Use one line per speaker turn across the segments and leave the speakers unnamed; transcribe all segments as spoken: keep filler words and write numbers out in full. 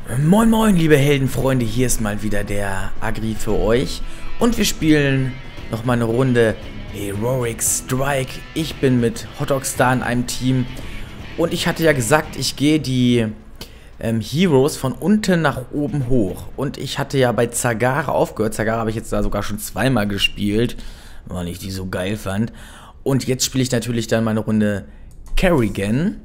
Moin moin liebe Heldenfreunde, hier ist mal wieder der Agri für euch und wir spielen nochmal eine Runde Heroic Strike. Ich bin mit Hotogstar in einem Team und ich hatte ja gesagt, ich gehe die ähm, Heroes von unten nach oben hoch und ich hatte ja bei Zagara aufgehört. Zagara habe ich jetzt da sogar schon zweimal gespielt, weil ich die so geil fand, und jetzt spiele ich natürlich dann meine Runde Kerrigan.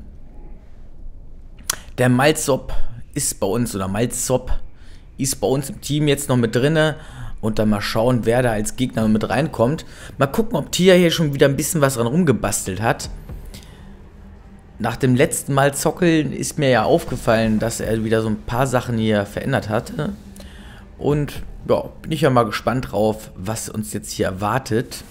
Der Malzop ist bei uns, oder Malzop ist bei uns im Team jetzt noch mit drinne. Und dann mal schauen, wer da als Gegner mit reinkommt. Mal gucken, ob Tia hier schon wieder ein bisschen was dran rumgebastelt hat. Nach dem letzten Mal zockeln ist mir ja aufgefallen, dass er wieder so ein paar Sachen hier verändert hatte. Und ja, bin ich ja mal gespannt drauf, was uns jetzt hier erwartet.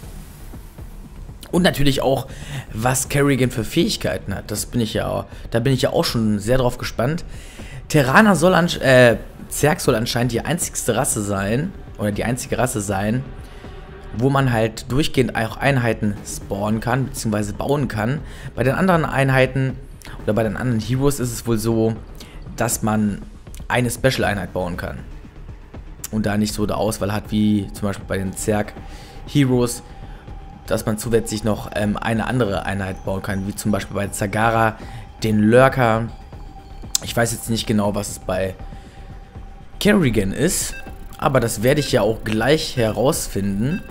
Und natürlich auch, was Kerrigan für Fähigkeiten hat. Das bin ich ja, da bin ich ja auch schon sehr drauf gespannt. Terraner soll an, äh, Zerg soll anscheinend die einzigste Rasse sein, oder die einzige Rasse sein, wo man halt durchgehend auch Einheiten spawnen kann, beziehungsweise bauen kann. Bei den anderen Einheiten, oder bei den anderen Heroes ist es wohl so, dass man eine Special-Einheit bauen kann. Und da nicht so eine Auswahl hat, wie zum Beispiel bei den Zerg-Heroes, dass man zusätzlich noch ähm, eine andere Einheit bauen kann, wie zum Beispiel bei Zagara, den Lurker. Ich weiß jetzt nicht genau, was es bei Kerrigan ist, aber das werde ich ja auch gleich herausfinden.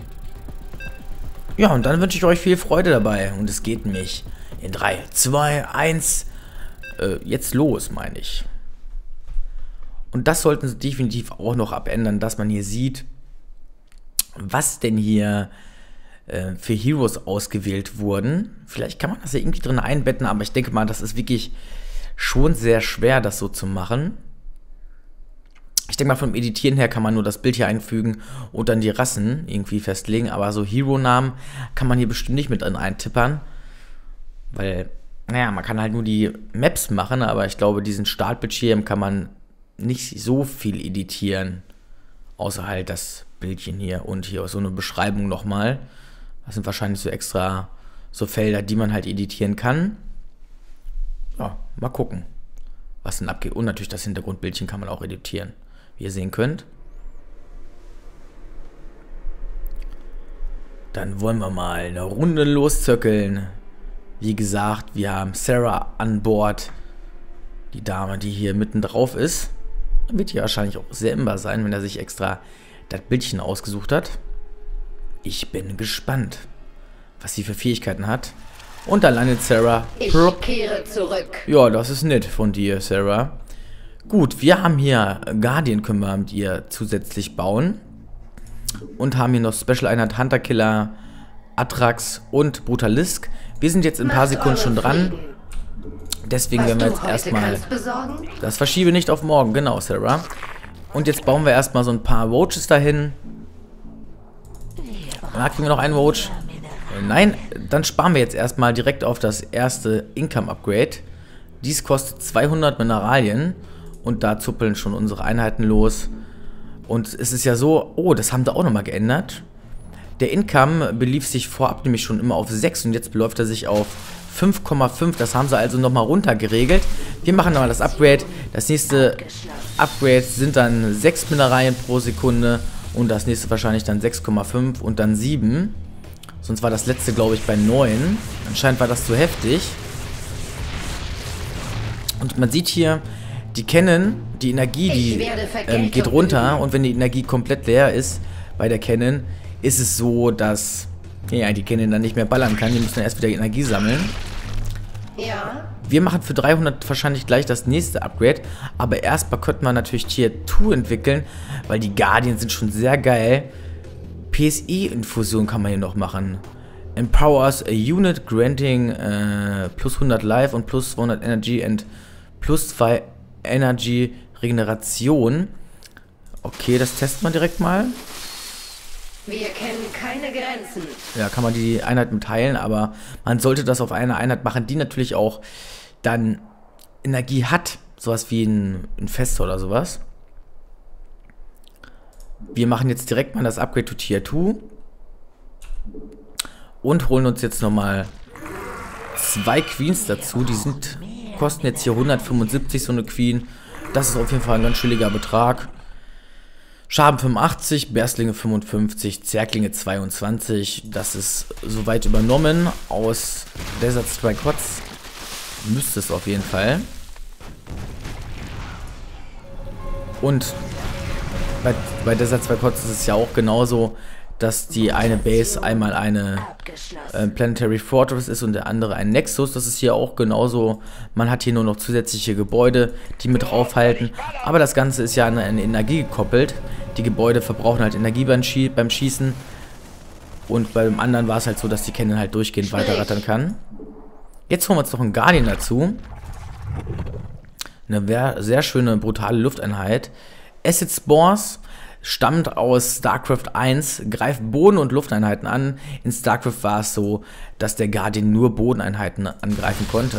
Ja, und dann wünsche ich euch viel Freude dabei. Und es geht nämlich in drei, zwei, eins äh, jetzt los, meine ich. Und das sollten sie definitiv auch noch abändern, dass man hier sieht, was denn hier äh, für Heroes ausgewählt wurden. Vielleicht kann man das ja irgendwie drin einbetten, aber ich denke mal, das ist wirklich schon sehr schwer, das so zu machen. Ich denke mal, vom Editieren her kann man nur das Bild hier einfügen und dann die Rassen irgendwie festlegen, aber so Hero-Namen kann man hier bestimmt nicht mit drin eintippern, weil, naja, man kann halt nur die Maps machen, aber ich glaube, diesen Startbildschirm kann man nicht so viel editieren, außer halt das Bildchen hier und hier so eine Beschreibung nochmal. Das sind wahrscheinlich so extra so Felder, die man halt editieren kann. Ja, mal gucken, was denn abgeht. Und natürlich das Hintergrundbildchen kann man auch editieren, wie ihr sehen könnt. Dann wollen wir mal eine Runde loszöckeln. Wie gesagt, wir haben Sarah an Bord. Die Dame, die hier mitten drauf ist. Dann wird hier wahrscheinlich auch sehr imbar sein, wenn er sich extra das Bildchen ausgesucht hat. Ich bin gespannt, was sie für Fähigkeiten hat. Und da landet Sarah.
Ich kehre zurück.
Ja, das ist nett von dir, Sarah. Gut, wir haben hier Guardian, können wir mit ihr zusätzlich bauen. Und haben hier noch Special-Einheit Hunter Killer, Atrax und Brutalisk. Wir sind jetzt in ein paar Sekunden schon dran. Deswegen werden wir jetzt erstmal... Das verschiebe nicht auf morgen, genau, Sarah. Und jetzt bauen wir erstmal so ein paar Roaches dahin. Da kriegen wir noch einen Roach. Nein, dann sparen wir jetzt erstmal direkt auf das erste Income-Upgrade. Dies kostet zweihundert Mineralien und da zuppeln schon unsere Einheiten los. Und es ist ja so, oh, das haben sie auch nochmal geändert. Der Income belief sich vorab nämlich schon immer auf sechs und jetzt beläuft er sich auf fünf Komma fünf. Das haben sie also nochmal runter geregelt. Wir machen nochmal das Upgrade. Das nächste Upgrade sind dann sechs Mineralien pro Sekunde und das nächste wahrscheinlich dann sechs Komma fünf und dann sieben. Sonst war das letzte, glaube ich, bei neun. Anscheinend war das zu heftig. Und man sieht hier, die Canon, die Energie, die ähm, geht runter. Und wenn die Energie komplett leer ist bei der Canon, ist es so, dass ja, die Canon dann nicht mehr ballern kann. Die müssen dann erst wieder Energie sammeln.
Ja.
Wir machen für dreihundert wahrscheinlich gleich das nächste Upgrade. Aber erstmal könnte man natürlich Tier zwei entwickeln, weil die Guardians sind schon sehr geil. P S E-Infusion kann man hier noch machen. Empowers a unit granting äh, plus hundert Life und plus zweihundert Energy und plus zwei Energy Regeneration. Okay, das testen wir direkt mal.
Wir kennen keine Grenzen.
Ja, kann man die Einheit mit heilen, aber man sollte das auf eine Einheit machen, die natürlich auch dann Energie hat. Sowas wie ein, ein Fest oder sowas. Wir machen jetzt direkt mal das Upgrade to Tier zwei und holen uns jetzt nochmal zwei Queens dazu. Die sind kosten jetzt hier hundertfünfundsiebzig so eine Queen. Das ist auf jeden Fall ein ganz chilliger Betrag. Schaden fünfundachtzig, Berstlinge fünfundfünfzig, Zerglinge zweiundzwanzig. Das ist soweit übernommen aus Desert Strike Hots. Müsste es auf jeden Fall. Und bei, bei Desert Strike Hots ist es ja auch genauso, dass die eine Base einmal eine äh, Planetary Fortress ist und der andere ein Nexus. Das ist hier auch genauso. Man hat hier nur noch zusätzliche Gebäude, die mit draufhalten. Aber das Ganze ist ja an eine Energie gekoppelt. Die Gebäude verbrauchen halt Energie beim, Schie beim Schießen. Und beim anderen war es halt so, dass die Cannon halt durchgehend weiterrattern kann. Jetzt holen wir uns noch einen Guardian dazu. Eine sehr schöne, brutale Lufteinheit. Acid Spores stammt aus StarCraft eins, greift Boden- und Lufteinheiten an. In StarCraft war es so, dass der Guardian nur Bodeneinheiten angreifen konnte.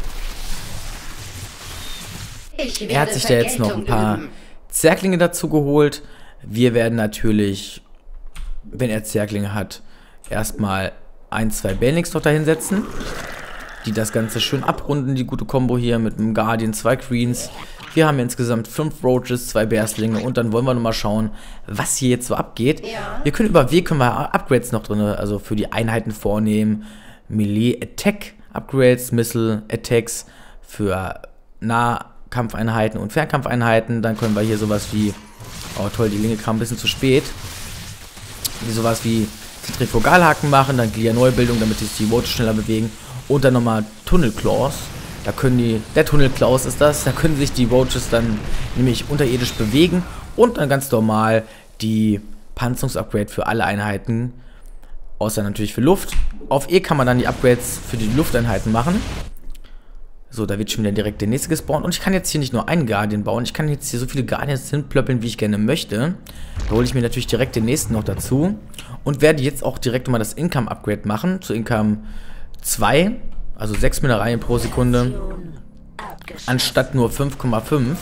Er hat sich da jetzt noch ein paar Zerglinge dazu geholt. Wir werden natürlich, wenn er Zerglinge hat, erstmal ein, zwei Banelings noch dahin setzen, die das Ganze schön abrunden, die gute Combo hier mit einem Guardian, zwei Queens. Wir haben insgesamt fünf Roaches, zwei Berstlinge und dann wollen wir nochmal schauen, was hier jetzt so abgeht. Ja. Wir können über W können wir Upgrades noch drin, also für die Einheiten vornehmen. Melee Attack Upgrades, Missile Attacks für Nahkampfeinheiten und Fernkampfeinheiten. Dann können wir hier sowas wie, oh toll, die Linke kam ein bisschen zu spät. Hier sowas wie Zentrifugalhaken machen, dann Glia-Neubildung, damit sich die Roaches schneller bewegen. Und dann nochmal Tunnel Claws. Da können die, der Tunnel Claws ist das, da können sich die Roaches dann nämlich unterirdisch bewegen und dann ganz normal die Panzerungsupgrade für alle Einheiten, außer natürlich für Luft. Auf E kann man dann die Upgrades für die Lufteinheiten machen. So, da wird schon wieder direkt der nächste gespawnt und ich kann jetzt hier nicht nur einen Guardian bauen, ich kann jetzt hier so viele Guardians hinplöppeln, wie ich gerne möchte. Da hole ich mir natürlich direkt den nächsten noch dazu und werde jetzt auch direkt mal das Income Upgrade machen, zu Income zwei. Also sechs Mineralien pro Sekunde, anstatt nur fünf Komma fünf.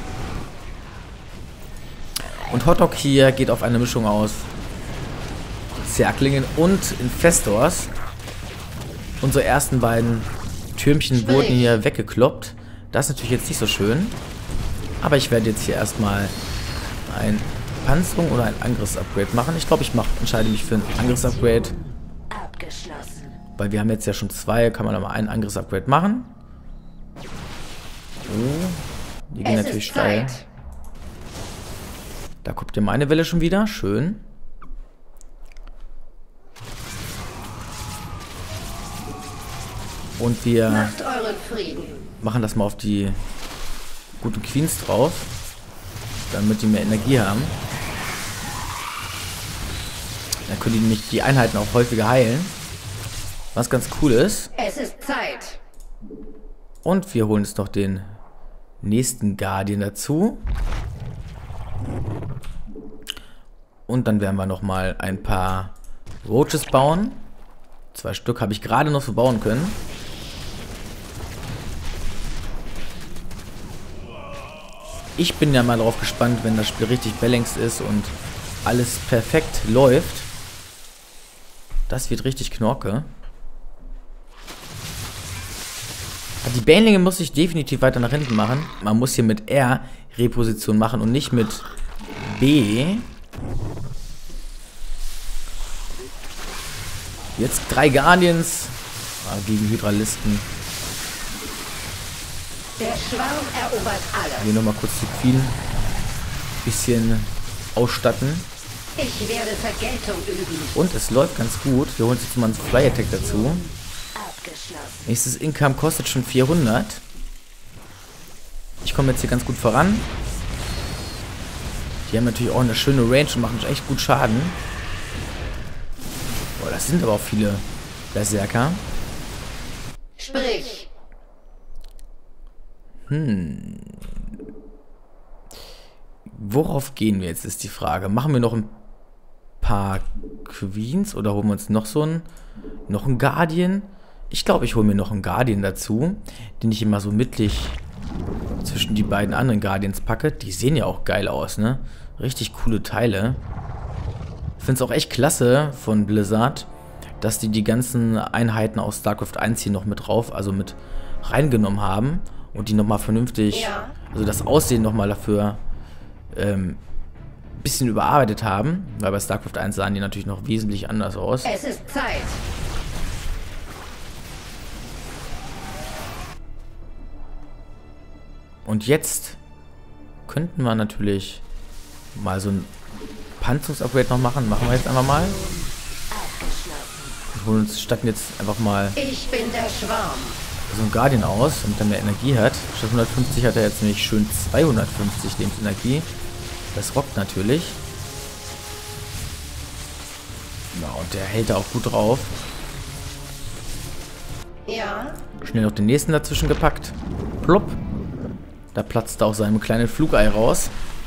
Und Hotdog hier geht auf eine Mischung aus Zerglingen und Infestors. Unsere ersten beiden Türmchen wurden hier weggekloppt. Das ist natürlich jetzt nicht so schön. Aber ich werde jetzt hier erstmal ein Panzerung oder ein Angriffsupgrade machen. Ich glaube, ich mach, entscheide mich für ein Angriffsupgrade. Weil wir haben jetzt ja schon zwei, kann man aber einen Angriffsupgrade machen. Oh, die gehen natürlich steil. Da guckt ihr meine Welle schon wieder. Schön. Und wir machen das mal auf die guten Queens drauf, damit die mehr Energie haben. Dann können die nämlich die Einheiten auch häufiger heilen. Was ganz cool ist.
Es ist Zeit.
Und wir holen jetzt noch den nächsten Guardian dazu. Und dann werden wir nochmal ein paar Roaches bauen. Zwei Stück habe ich gerade noch so bauen können. Ich bin ja mal drauf gespannt, wenn das Spiel richtig balanced ist und alles perfekt läuft. Das wird richtig Knorke. Die Banlinge muss ich definitiv weiter nach hinten machen. Man muss hier mit R Reposition machen und nicht mit B. Jetzt drei Guardians ah, gegen Hydralisten.
Der Schwarm erobert alles.
Hier nochmal kurz die Queen bisschen ausstatten.
Ich werde Vergeltung üben.
Und es läuft ganz gut. Wir holen uns jetzt mal einen Fly Attack dazu. Nächstes Income kostet schon vierhundert. Ich komme jetzt hier ganz gut voran. Die haben natürlich auch eine schöne Range und machen echt gut Schaden. Boah, das sind aber auch viele Berserker.
Sprich.
Hm. Worauf gehen wir jetzt, ist die Frage. Machen wir noch ein paar Queens oder holen wir uns noch so ein, noch ein Guardian? Ich glaube, ich hole mir noch einen Guardian dazu, den ich immer so mittig zwischen die beiden anderen Guardians packe. Die sehen ja auch geil aus, ne? Richtig coole Teile. Ich finde es auch echt klasse von Blizzard, dass die die ganzen Einheiten aus StarCraft eins hier noch mit drauf, also mit reingenommen haben. und die nochmal vernünftig,
Ja.
also das Aussehen nochmal dafür ähm, ein bisschen überarbeitet haben, weil bei StarCraft eins sahen die natürlich noch wesentlich anders aus.
Es ist Zeit.
Und jetzt könnten wir natürlich mal so ein Panzerungsupgrade noch machen. Machen wir jetzt einfach mal. Wir holen uns statten jetzt einfach mal
Ich bin der Schwarm.
so einen Guardian aus, damit er mehr Energie hat. Statt hundertfünfzig hat er jetzt nämlich schön zweihundertfünfzig Lebensenergie. Das rockt natürlich. Ja, und der hält da auch gut drauf.
Ja.
Schnell noch den nächsten dazwischen gepackt. Plopp. Da platzt auch seinem kleinen Flugei raus.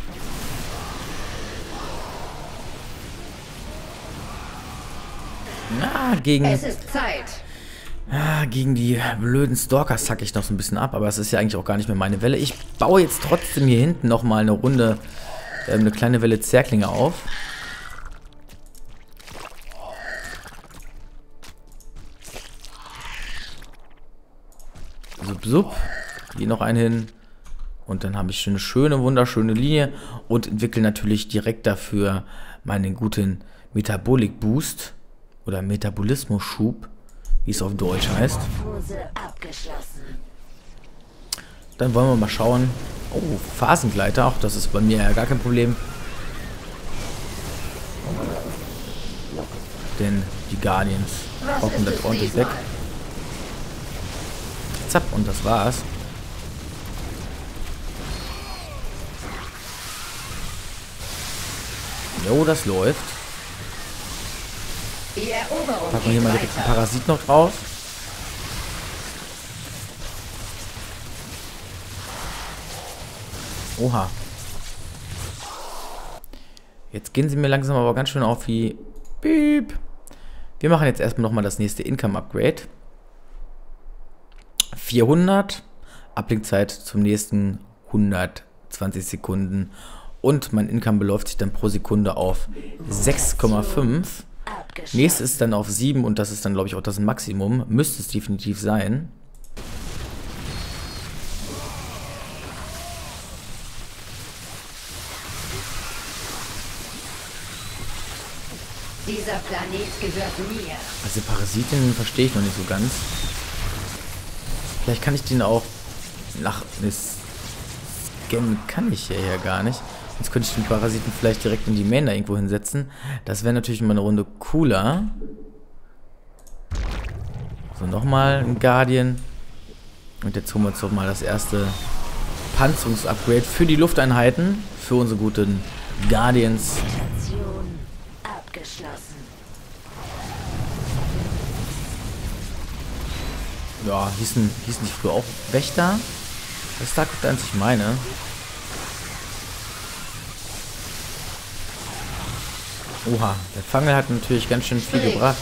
Na, gegen,
Es ist Zeit.
ah, gegen die blöden Stalkers zacke ich noch so ein bisschen ab, aber es ist ja eigentlich auch gar nicht mehr meine Welle. Ich baue jetzt trotzdem hier hinten nochmal eine Runde, ähm, eine kleine Welle Zerklinge auf. Sub, sub. Hier noch einen hin. Und dann habe ich schon eine schöne, wunderschöne Linie und entwickle natürlich direkt dafür meinen guten Metabolik Boost oder Metabolismus-Schub, wie es auf Deutsch heißt.
Abgeschlossen.
Dann wollen wir mal schauen. Oh, Phasengleiter, auch das ist bei mir ja gar kein Problem. Denn die Guardians rocken das ordentlich weg. Zapp, und das war's. Jo, das läuft.
Die Eroberung
Packen wir hier
geht
mal direkt einen
weiter.
Parasit noch drauf. Oha. Jetzt gehen sie mir langsam aber ganz schön auf wie... Piep. Wir machen jetzt erstmal nochmal das nächste Income-Upgrade. vierhundert. Abblinkzeit zum nächsten hundertzwanzig Sekunden. Und mein Income beläuft sich dann pro Sekunde auf sechs Komma fünf. Nächstes ist dann auf sieben und das ist dann, glaube ich, auch das Maximum. Müsste es definitiv sein.
Dieser Planet gehört mir.
Also Parasiten verstehe ich noch nicht so ganz. Vielleicht kann ich den auch nach... Ne, scannen kann ich ja, ja gar nicht. Jetzt könnte ich den Parasiten vielleicht direkt in die Main da irgendwo hinsetzen. Das wäre natürlich mal eine Runde cooler. So, nochmal ein Guardian. Und jetzt holen wir uns doch mal das erste Panzerungsupgrade für die Lufteinheiten. Für unsere guten Guardians.
Station abgeschlossen.
Ja, hießen, hießen die früher auch Wächter? Das ist StarCraft eins, ich meine. Oha, der Fangel hat natürlich ganz schön viel gebracht.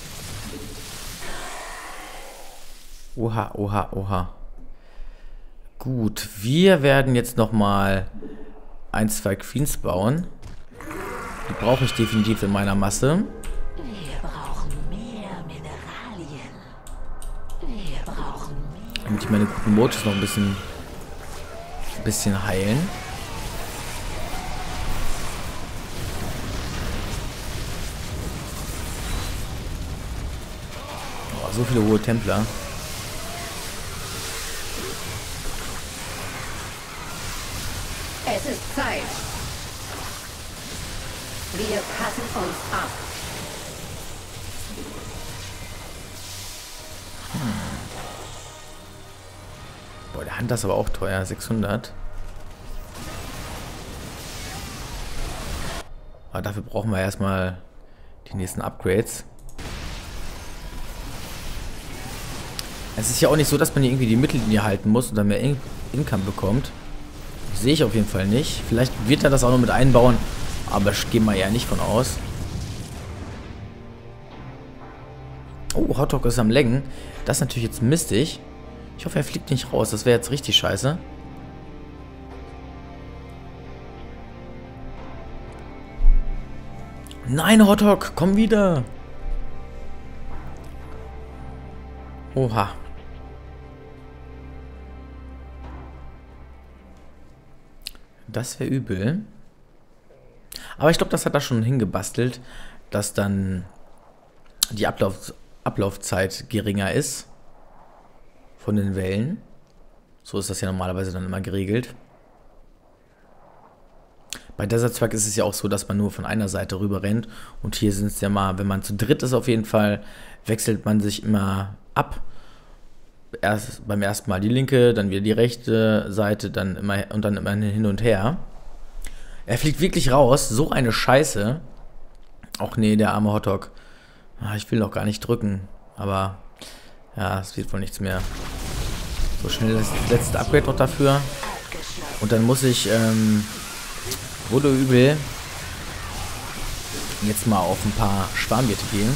Oha, oha, oha. Gut, wir werden jetzt nochmal ein, zwei Queens bauen. Die brauche ich definitiv in meiner Masse.
Wir brauchen mehr Mineralien. Wir brauchen mehr.
Damit ich meine guten Motos noch ein bisschen, ein bisschen heilen. Oh, so viele hohe Templer.
Es ist Zeit. Wir passen uns ab.
Boah, der Hunter ist aber auch teuer. sechshundert. Aber dafür brauchen wir erstmal die nächsten Upgrades. Es ist ja auch nicht so, dass man hier irgendwie die Mittellinie halten muss und dann mehr In Income bekommt. Sehe ich auf jeden Fall nicht. Vielleicht wird er das auch noch mit einbauen, aber ich gehe mal eher nicht von aus. Oh, Hotdog ist am Lenken. Das ist natürlich jetzt mistig. Ich hoffe, er fliegt nicht raus. Das wäre jetzt richtig scheiße. Nein, Hotdog, komm wieder. Oha. Das wäre übel. Aber ich glaube, das hat er schon hingebastelt, dass dann die Ablauf, Ablaufzeit geringer ist von den Wellen. So ist das ja normalerweise dann immer geregelt. Bei Desert Truck ist es ja auch so, dass man nur von einer Seite rüber rennt. Und hier sind es ja mal, wenn man zu dritt ist auf jeden Fall, wechselt man sich immer ab. Erst beim ersten Mal die linke, dann wieder die rechte Seite, dann immer und dann immer hin und her. Er fliegt wirklich raus, so eine Scheiße. Ach nee, der arme Hotdog. Ah, ich will noch gar nicht drücken, aber ja, es wird wohl nichts mehr. So schnell das letzte Upgrade noch dafür. Und dann muss ich, ähm, wurde übel, jetzt mal auf ein paar Schwarmwirte gehen.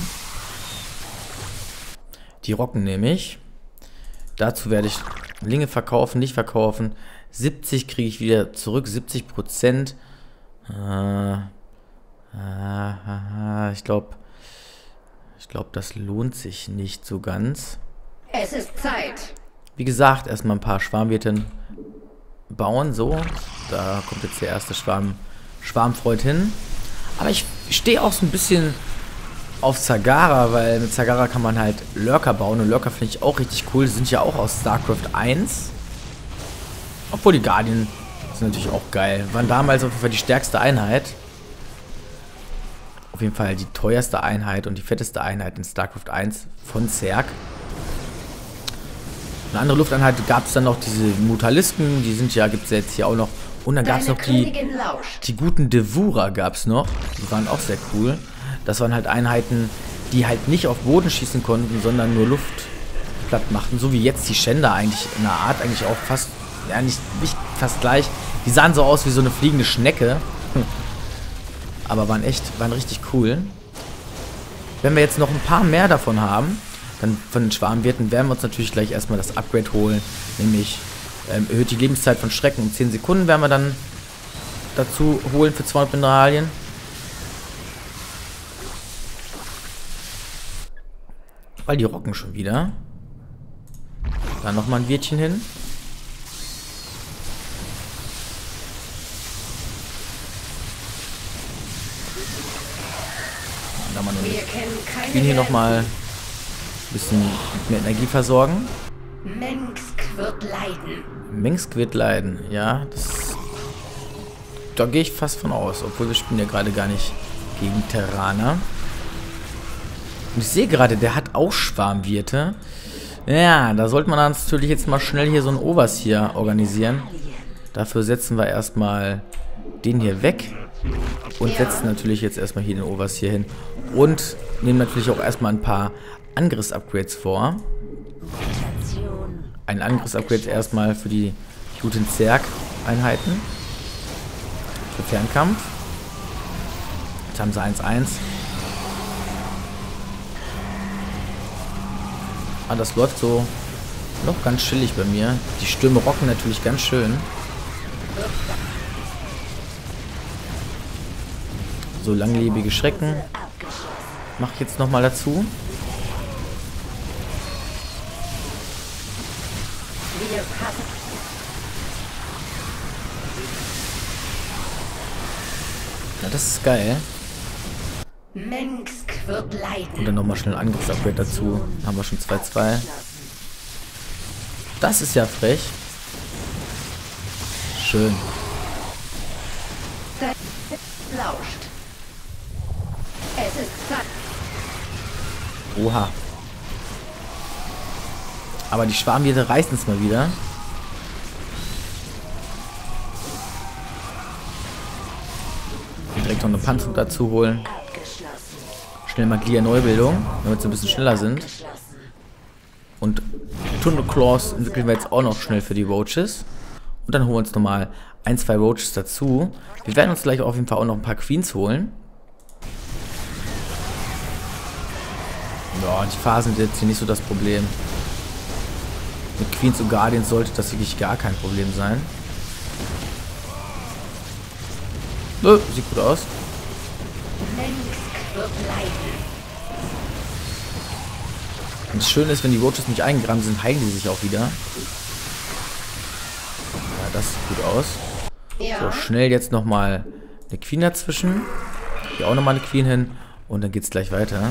Die rocken nämlich. Dazu werde ich Linge verkaufen, nicht verkaufen. siebzig kriege ich wieder zurück, siebzig Prozent. Äh, äh, ich glaube, ich glaube, das lohnt sich nicht so ganz.
Es ist Zeit.
Wie gesagt, erstmal ein paar Schwarmwirten bauen, so. Da kommt jetzt der erste Schwarm, Schwarmfreund hin. Aber ich stehe auch so ein bisschen auf Zagara, weil mit Zagara kann man halt Lurker bauen. Und Lurker finde ich auch richtig cool. Die sind ja auch aus StarCraft eins. Obwohl die Guardian sind natürlich auch geil. Waren damals auf jeden Fall die stärkste Einheit. Auf jeden Fall die teuerste Einheit und die fetteste Einheit in StarCraft eins von Zerg. Eine andere Lufteinheit gab es dann noch diese Mutalisten, die sind ja, gibt es ja jetzt hier auch noch. Und dann gab es noch die, die guten Devourer gab es noch. Die waren auch sehr cool. Das waren halt Einheiten, die halt nicht auf Boden schießen konnten, sondern nur Luft platt machten. So wie jetzt die Schänder eigentlich in der Art eigentlich auch fast, ja nicht, nicht fast gleich. Die sahen so aus wie so eine fliegende Schnecke. Aber waren echt, waren richtig cool. Wenn wir jetzt noch ein paar mehr davon haben, dann von den Schwarmwirten, werden wir uns natürlich gleich erstmal das Upgrade holen. Nämlich ähm, erhöht die Lebenszeit von Schrecken um zehn Sekunden, werden wir dann dazu holen für zweihundert Mineralien. Weil die rocken schon wieder. Dann nochmal ein Wirtchen hin. Dann mal nur Queen hier nochmal ein bisschen mit mehr Energie versorgen.
Mengsk wird leiden.
Mengsk wird leiden, ja. Das, da gehe ich fast von aus. Obwohl wir spielen ja gerade gar nicht gegen Terraner. Und ich sehe gerade, der hat auch Schwarmwirte. Ja, da sollte man dann natürlich jetzt mal schnell hier so ein Overseer organisieren. Dafür setzen wir erstmal den hier weg. Und setzen natürlich jetzt erstmal hier den Overseer hin. Und nehmen natürlich auch erstmal ein paar Angriffs-Upgrades vor. Ein Angriffs-Upgrade erstmal für die guten Zerg-Einheiten. Für Fernkampf. Jetzt haben sie eins eins. Ah, das läuft so noch ganz chillig bei mir. Die Stürme rocken natürlich ganz schön. So langlebige Schrecken. Mache ich jetzt nochmal dazu. Ja, das ist geil.
Mengsk wird leiden.
Und dann nochmal schnell ein Angriffsupgrade dazu. Dann haben wir schon zwei zwei. Das ist ja frech. Schön.
Lauscht. Es ist Zeit.
Oha. Aber die Schwarmwirte reißen es mal wieder. Und direkt noch eine Panzerung dazu holen. Schnell mal Glia-Neubildung, damit sie ein bisschen schneller sind. Und Tunnel Claws entwickeln wir jetzt auch noch schnell für die Roaches. Und dann holen wir uns nochmal ein, zwei Roaches dazu. Wir werden uns gleich auf jeden Fall auch noch ein paar Queens holen. Ja, die Phasen sind jetzt hier nicht so das Problem. Mit Queens und Guardians sollte das wirklich gar kein Problem sein. Nö, sieht gut aus. Und das Schöne ist, wenn die Roaches nicht eingegraben sind, heilen die sich auch wieder. Ja, das sieht gut aus.
Ja.
So, schnell jetzt nochmal eine Queen dazwischen. Hier auch nochmal eine Queen hin. Und dann geht's gleich weiter.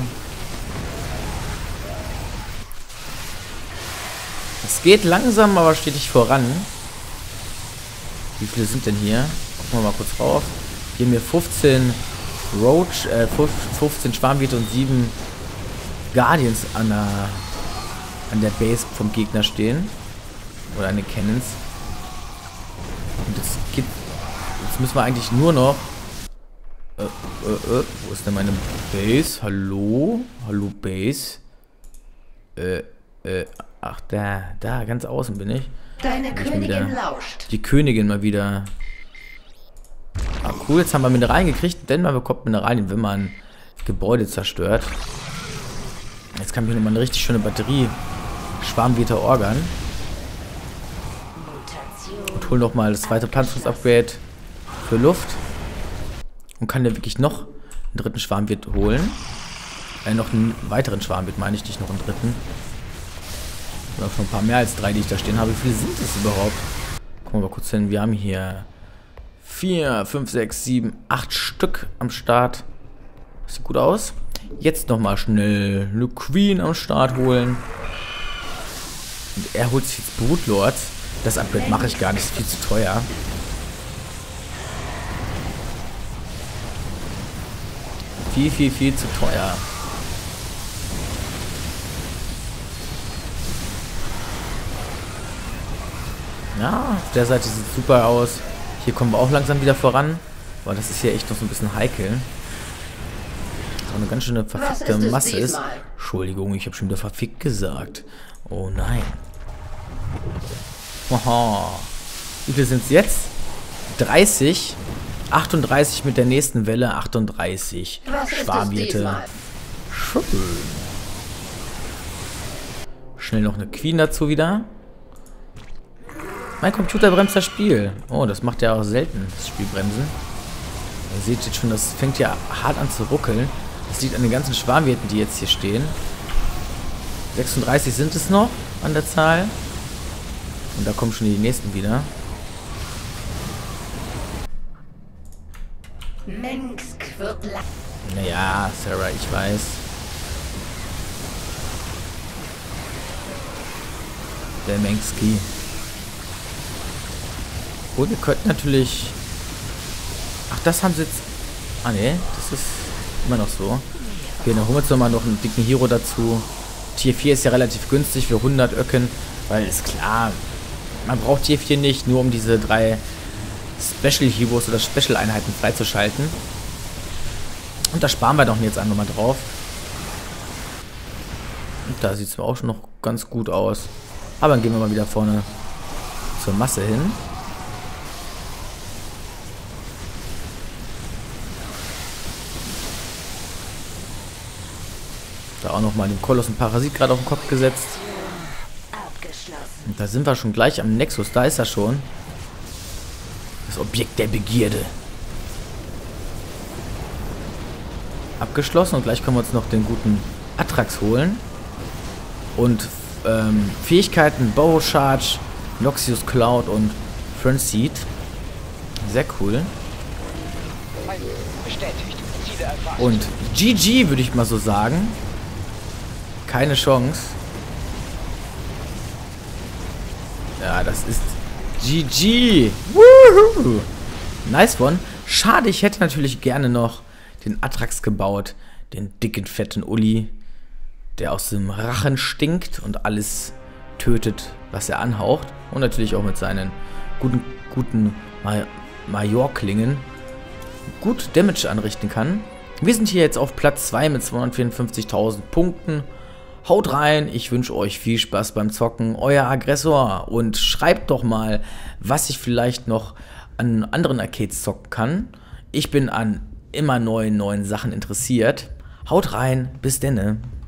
Es geht langsam, aber stetig voran. Wie viele sind denn hier? Gucken wir mal kurz rauf. Hier haben wir fünfzehn Roach, äh, fünfzehn Schwarmwiete und sieben Guardians an der, an der Base vom Gegner stehen. Oder an den Cannons. Und das geht. Jetzt müssen wir eigentlich nur noch. Äh, äh, äh, wo ist denn meine Base? Hallo? Hallo, Base? Äh, äh, ach, da, da, ganz außen bin ich.
Deine
Bin ich
Königin
wieder,
lauscht.
die Königin mal wieder. Ah, cool, jetzt haben wir Mineralien gekriegt, denn man bekommt Mineralien, wenn man Gebäude zerstört. Jetzt kann ich nochmal eine richtig schöne Batterie Schwarmwiete orgern. Und hol nochmal das zweite Panzerungsupgrade für Luft. Und kann ja wirklich noch einen dritten Schwarmwirt holen. Äh, noch einen weiteren Schwarmwirt, meine ich, nicht noch einen dritten. Oder schon ein paar mehr als drei, die ich da stehen habe. Wie viele sind es überhaupt? Gucken wir mal kurz hin. Wir haben hier vier, fünf, sechs, sieben, acht Stück am Start. Sieht gut aus. Jetzt nochmal schnell eine Queen am Start holen. Und er holt sich jetzt Brutlords. Das Upgrade mache ich gar nicht. Ist viel zu teuer. Viel, viel, viel zu teuer. Ja, auf der Seite sieht es super aus. Hier kommen wir auch langsam wieder voran. Aber das ist hier echt noch so ein bisschen heikel. So eine ganz schöne verfickte Masse ist. Entschuldigung, ich habe schon wieder verfickt gesagt. Oh nein. Haha. Wie viel sind es jetzt? dreißig. achtunddreißig mit der nächsten Welle. achtunddreißig. Schwarmwierte. Schön. Schnell noch eine Queen dazu wieder. Mein Computer bremst das Spiel. Oh, das macht ja auch selten, das Spielbremsen. Ihr seht jetzt schon, das fängt ja hart an zu ruckeln. Das liegt an den ganzen Schwarmwirten, die jetzt hier stehen. sechsunddreißig sind es noch an der Zahl. Und da kommen schon die nächsten wieder.
Mengsk wird la-
Naja, Sarah, ich weiß. Der Mengski. Und wir könnten natürlich... Ach, das haben sie jetzt... Ah, ne, das ist immer noch so. Okay, dann holen wir uns nochmal noch einen dicken Hero dazu. Tier vier ist ja relativ günstig für hundert Öcken, weil ist klar, man braucht Tier vier nicht, nur um diese drei Special Heroes oder Special Einheiten freizuschalten. Und da sparen wir doch jetzt einfach mal drauf. Und da sieht es auch schon noch ganz gut aus. Aber dann gehen wir mal wieder vorne zur Masse hin. Da auch nochmal den Koloss und Parasit gerade auf den Kopf gesetzt. Und da sind wir schon gleich am Nexus. Da ist er schon. Das Objekt der Begierde. Abgeschlossen. Und gleich können wir uns noch den guten Atrax holen. Und ähm, Fähigkeiten Bow Charge, Noxious Cloud und Frenzied. Sehr cool. Und G G würde ich mal so sagen. Keine Chance. Ja, das ist G G. Woohoo. Nice one. Schade, ich hätte natürlich gerne noch den Atrax gebaut. Den dicken, fetten Uli, der aus dem Rachen stinkt und alles tötet, was er anhaucht. Und natürlich auch mit seinen guten, guten Ma Majorklingen gut Damage anrichten kann. Wir sind hier jetzt auf Platz zwei mit zweihundertvierundfünfzigtausend Punkten. Haut rein, ich wünsche euch viel Spaß beim Zocken, euer Aggressor. Und schreibt doch mal, was ich vielleicht noch an anderen Arcades zocken kann. Ich bin an immer neuen, neuen Sachen interessiert. Haut rein, bis denne.